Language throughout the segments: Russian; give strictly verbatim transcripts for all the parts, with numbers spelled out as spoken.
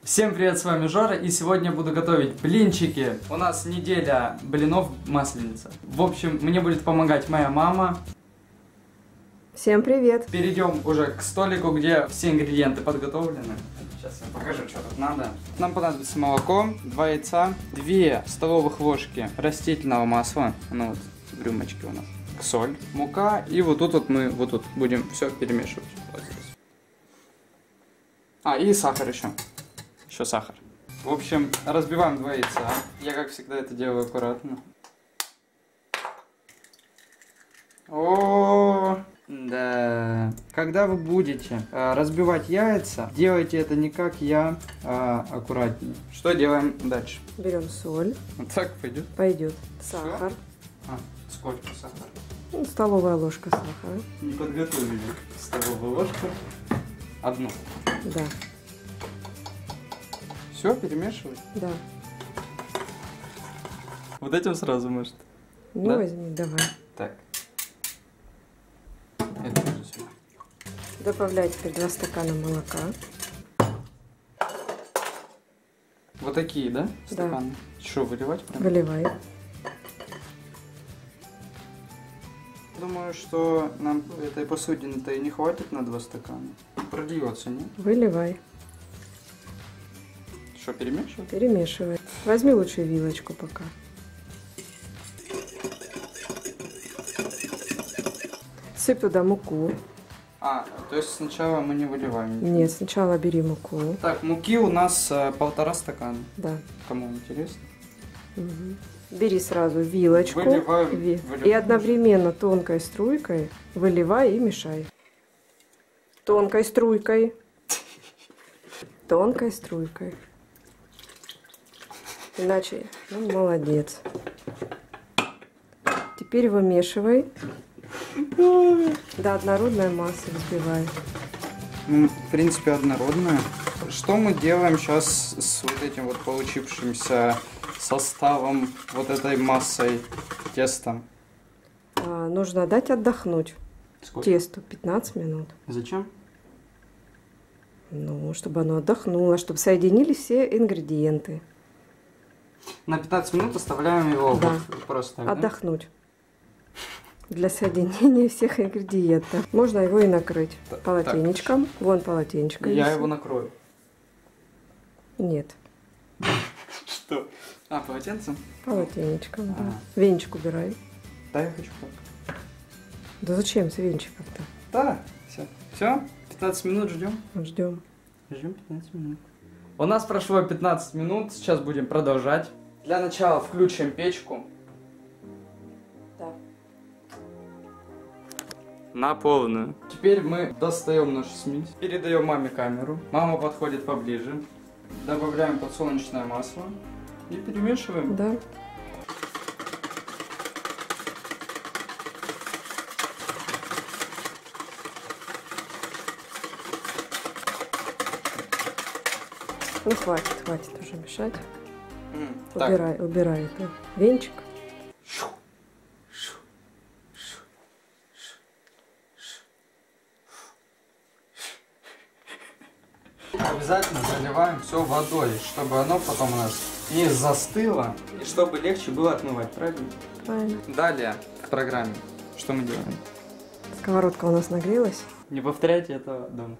Всем привет, с вами Жора, и сегодня буду готовить блинчики. У нас неделя блинов масленица. В общем, мне будет помогать моя мама. Всем привет! Перейдем уже к столику, где все ингредиенты подготовлены. Сейчас я покажу, что тут надо. Нам понадобится молоко, два яйца, две столовых ложки растительного масла, оно вот в рюмочке у нас, соль, мука, и вот тут вот мы вот тут будем все перемешивать. Вот здесь. А, и сахар еще. Еще сахар. В общем, разбиваем два яйца. Я, как всегда, это делаю аккуратно. О, да. Когда вы будете э, разбивать яйца, делайте это не как я, а аккуратнее. Что делаем дальше? Берем соль. Вот так пойдет? Пойдет. Сахар. А, сколько сахара? Ну, столовая ложка сахара. Не подготовили столовую ложку. Одну. Да. Все, перемешивать? Да. Вот этим сразу, может? Ну, да? возьми, давай. Так. Это тоже сюда. Добавляй теперь два стакана молока. Вот такие, да? Стаканы? Да. Что, выливать прям? Выливай. Думаю, что нам этой посудины-то и не хватит на два стакана. Прольется, нет? Выливай. Что, перемешивать? Перемешивай. Возьми лучше вилочку пока. Сыпь туда муку. А, то есть сначала мы не выливаем ничего? Нет, сначала бери муку. Так, муки у нас а, полтора стакана. Да. Кому интересно? Угу. Бери сразу вилочку. Выливаем, Ви... выливаем. И одновременно тонкой струйкой выливай и мешай. Тонкой струйкой. Тонкой струйкой. Иначе, ну, молодец. Теперь вымешивай. До однородной массы взбивай. Ну, в принципе, однородная. Что мы делаем сейчас с вот этим вот получившимся составом, вот этой массой, тестом? А, нужно дать отдохнуть. Сколько? Тесту пятнадцать минут. Зачем? Ну, чтобы оно отдохнуло, чтобы соединились все ингредиенты. На пятнадцать минут оставляем его Да. вот просто так, Отдохнуть. Для соединения всех ингредиентов. Можно его и накрыть Так, полотенечком. так. Вон полотенечко. Я висит. его накрою. Нет, Что? А, полотенцем? полотенечком, да. Ага. Венчик убирай. Да, я хочу так. Да зачем с венчиком-то? Да, все. Все? пятнадцать минут ждем? Ждем. Ждем пятнадцать минут. У нас прошло пятнадцать минут, сейчас будем продолжать. Для начала включим печку. Да. На полную. Теперь мы достаем нашу смесь, передаем маме камеру. Мама подходит поближе. Добавляем подсолнечное масло и перемешиваем. Да. Ну хватит, хватит уже мешать. М, так. Убирай, убирай это. Венчик. Обязательно заливаем все водой, чтобы оно потом у нас не застыло и чтобы легче было отмывать, правильно? Правильно. Далее в программе что мы делаем? Сковородка у нас нагрелась. Не повторяйте этого дома.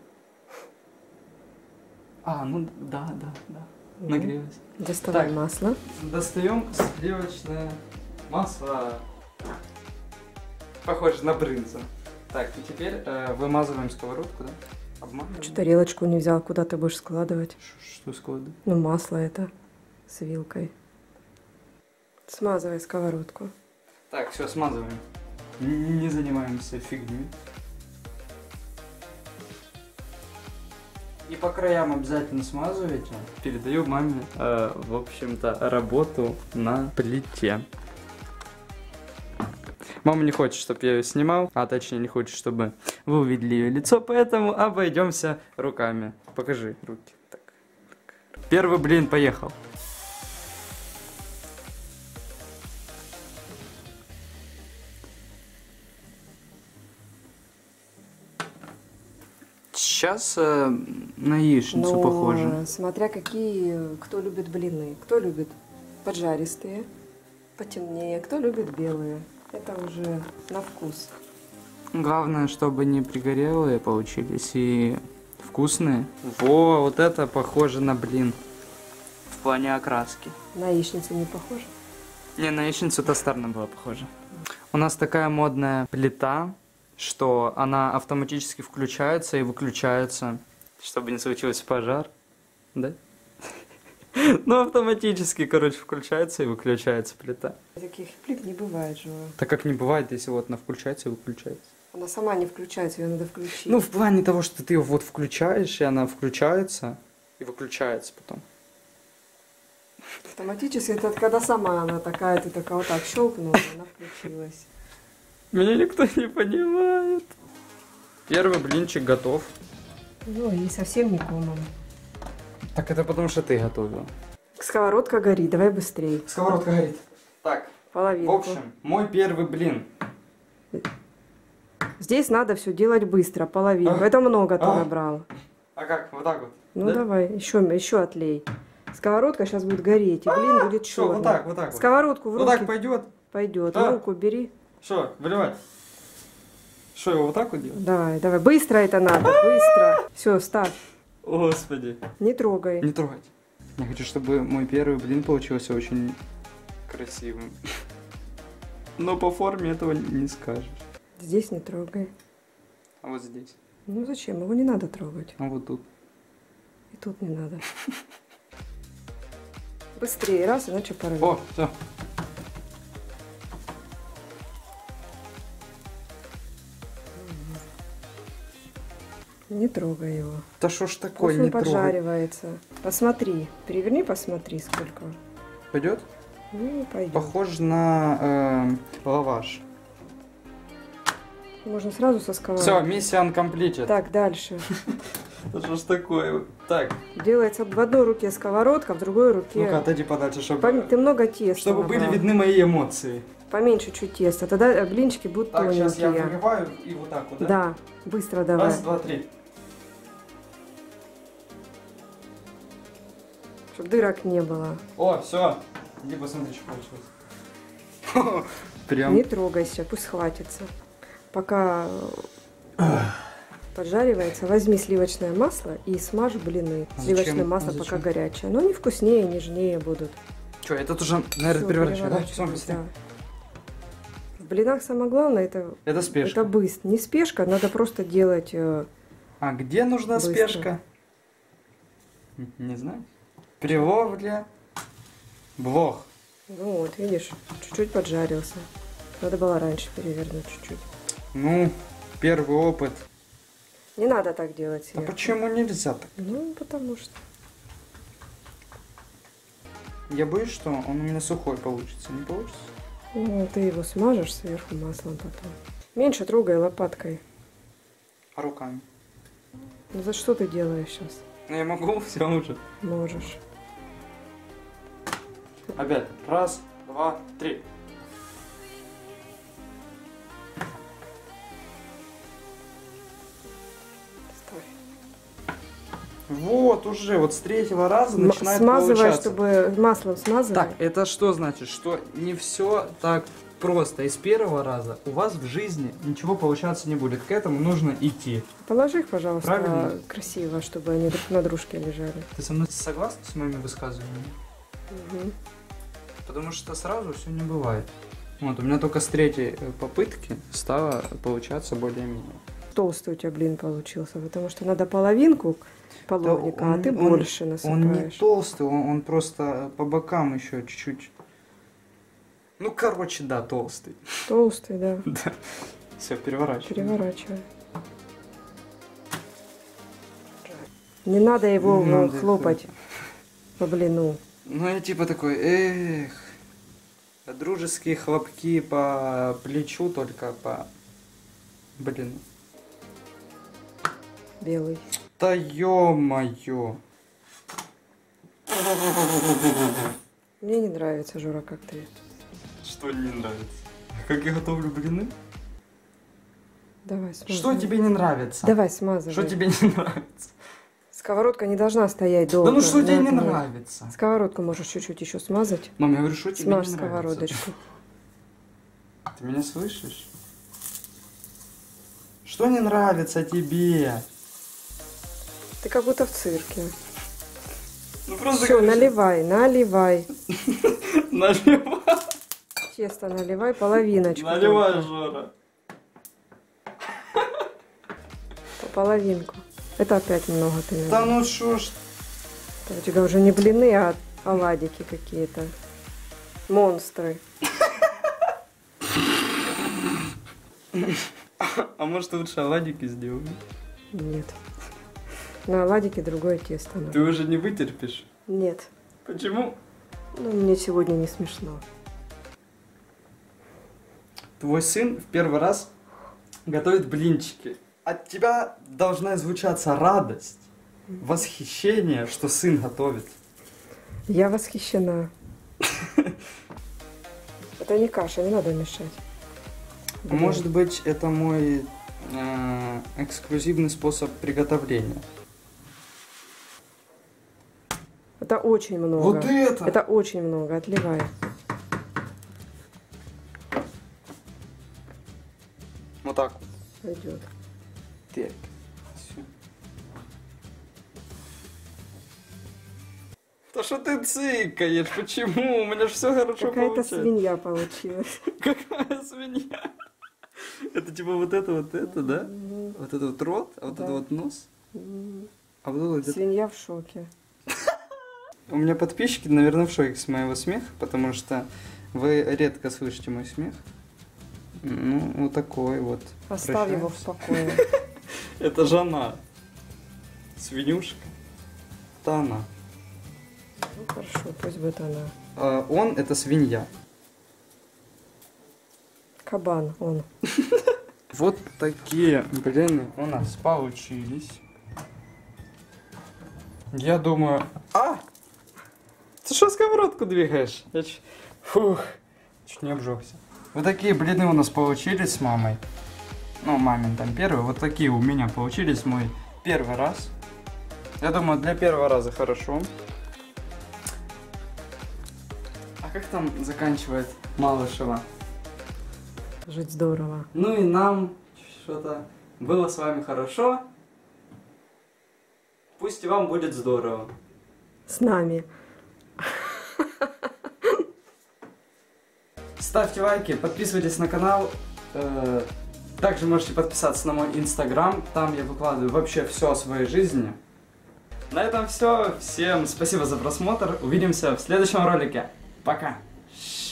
А, ну да, да, да. Нагрелась. Доставай Так. масло. Достаем сливочное масло. Похоже на брынзу. Так, и теперь э, вымазываем сковородку, да? Обмазываем. Что тарелочку не взял, куда ты будешь складывать? Ш- Что складывать? Ну, масло это с вилкой. Смазывай сковородку. Так, все, смазываем. Н- Не занимаемся фигней. И по краям обязательно смазывайте. Передаю маме, э, в общем-то, работу на плите. Мама не хочет, чтобы я ее снимал, а точнее не хочет, чтобы вы увидели ее лицо, поэтому обойдемся руками. Покажи руки. Так. Первый блин, поехал. Сейчас э, на яичницу Но, похоже. смотря какие, кто любит блины. Кто любит поджаристые, потемнее, кто любит белые. Это уже на вкус. Главное, чтобы не пригорелые получились и вкусные. Во, вот это похоже на блин. В плане окраски. На яичницу не похоже? Не, на яичницу тостарно было похоже. У нас такая модная плита, что она автоматически включается и выключается, чтобы не случился пожар. Да? Ну, автоматически, короче, включается и выключается плита. Таких плит не бывает же. Так как не бывает, если вот она включается и выключается. Она сама не включается, ее надо включить. Ну, в плане того, что ты ее вот включаешь, и она включается и выключается потом. Автоматически это когда сама она такая, ты такая вот так щелкнула, она включилась. Меня никто не понимает. Первый блинчик готов. Ну и совсем не комом. Так это потому, что ты готовила. Сковородка горит, давай быстрее. Сковородка горит. Так, Половинку. в общем, мой первый блин. Здесь надо все делать быстро, половинку. А? Это много ты А? набрал. А как? Вот так вот? Ну Да? давай, еще, еще отлей. Сковородка сейчас будет гореть, и блин будет Что, черный. вот так, вот так вот. Сковородку в Вот руки так пойдет? пойдет. А? В руку бери. Что, выливать? Что, его вот так вот делать? Давай, давай. Быстро это надо, быстро. Все, ставь. Господи. Не трогай. Не трогать. Я хочу, чтобы мой первый блин получился очень красивым. Но по форме этого не скажешь. Здесь не трогай. А вот здесь. Ну зачем? Его не надо трогать. А вот тут. И тут не надо. Быстрее, раз, иначе порвет. О, все. Не трогай его. Да что ж такое, Пусть он не трогай. поджаривается. Посмотри. Переверни, посмотри, сколько. Пойдет? Ну, пойдет. Похож на э, лаваш. Можно сразу со сковородки. Все, миссия uncompleted. Так, дальше. Да что ж такое? Так, Делается в одной руке сковородка, в другой руке... ну-ка, отойди подальше, чтобы, Пом- Ты много теста чтобы были набрал. видны мои эмоции. Поменьше чуть теста, тогда э, блинчики будут Так, сейчас я тоненькие. выливаю и вот так вот, да? Да, быстро давай. Раз, два, три. Чтобы дырок не было. О, все. Иди посмотри, что получилось. Прям. Не трогайся, пусть схватится. Пока э, поджаривается, возьми сливочное масло и смажь блины. А Сливочное зачем? масло А пока зачем? горячее. Но они вкуснее, нежнее будут. Что, этот уже, наверное, Всё, переворачиваю, да? переворачивай, Все, быстрее. да. В блинах самое главное это, Это спешка. это быстро. Не спешка, надо просто делать. э, А где нужна Быстро. спешка? М, Не знаю. При ловле блох. Ну вот, видишь, чуть-чуть поджарился. Надо было раньше перевернуть чуть-чуть. Ну, первый опыт. Не надо так делать. А сверху. почему нельзя так? Ну, потому что. Я боюсь, что он у меня сухой получится. Не получится? Ну, ты его смажешь сверху маслом потом. Меньше трогай лопаткой. А руками? Ну за что ты делаешь сейчас? Ну, я могу, все уже. Можешь. Опять. Раз, два, три. Ставь. Вот, уже вот с третьего раза М- начинает Смазывай, получаться. чтобы маслом смазывай. Так, это что значит? Что не все так просто. Из первого раза у вас в жизни ничего получаться не будет. К этому нужно идти. Положи их, пожалуйста, Правильно. красиво, чтобы они друг на дружке лежали. Ты со мной согласна с моими высказываниями? Мгм. Потому что сразу все не бывает. Вот, у меня только с третьей э, попытки стало получаться более-менее. Толстый у тебя блин получился, потому что надо половинку половника, Да он- а ты он- больше насыпаешь. Он не толстый, он, он просто по бокам еще чуть-чуть. Ну, короче, да, толстый. Толстый, да. Да. Все, переворачивай. Переворачивай. Не надо его Не надо хлопать по блину. Ну, я типа такой, эх, дружеские хлопки по плечу, только по... Блин. Белый. Да ё-моё. Мне не нравится, Жора, как ты. Что не нравится? Как я готовлю блины? Давай, смазывай. Что тебе не нравится? Давай, смазывай. Что тебе не нравится? Сковородка не должна стоять долго. Да ну что тебе не огне. нравится? Сковородку можешь чуть-чуть еще смазать. Мам, я говорю, что тебе Смажь не нравится? сковородочку. Ты меня слышишь? Что не нравится тебе? Ты как будто в цирке. Ну просто Все, говоришь- наливай, наливай. Наливай. Тесто наливай, половиночку. Наливай, только. Жора. По половинку. Это опять много ты наливаешь. Да ну шо ж. У тебя уже не блины, а оладики какие-то. Монстры. А может лучше оладики сделаем? Нет. На оладике другое тесто надо. Ты уже не вытерпишь? Нет. Почему? Ну, мне сегодня не смешно. Твой сын в первый раз готовит блинчики. От тебя должна звучаться радость, восхищение, что сын готовит. Я восхищена. Это не каша, не надо мешать. Блин. Может быть, это мой э, эксклюзивный способ приготовления. Это очень много. Вот это! Это очень много. Отливай. Вот так. Пойдет. Так. Всё. Да что ты цыкаешь? Почему? У меня же все хорошо Какая-то получается. свинья получилась. Какая свинья? Это типа вот это, вот это, да? Мгм. Вот это вот рот, а вот Да. это вот нос, М. а вот это вот... Свинья в шоке. У меня подписчики, наверное, в шоке с моего смеха, потому что вы редко слышите мой смех. Ну, вот такой вот. Оставь его в Прощаюсь. покое. Это же она. Свинюшка. Это она. Ну, хорошо, пусть будет она. А он это свинья. Кабан он. Вот такие блины у нас получились. Я думаю... А! Ты что сковородку двигаешь? Я ч... Фух, чуть не обжегся. Вот такие блины у нас получились с мамой. Ну, мамин там первый. Вот такие у меня получились мой первый раз. Я думаю, для первого раза хорошо. А как там заканчивает Малышева? Жить здорово. Ну и нам что-то было с вами хорошо. Пусть и вам будет здорово. С нами. Ставьте лайки, подписывайтесь на канал. Э, Также можете подписаться на мой инстаграм. Там я выкладываю вообще все о своей жизни. На этом все. Всем спасибо за просмотр. Увидимся в следующем ролике. Пока.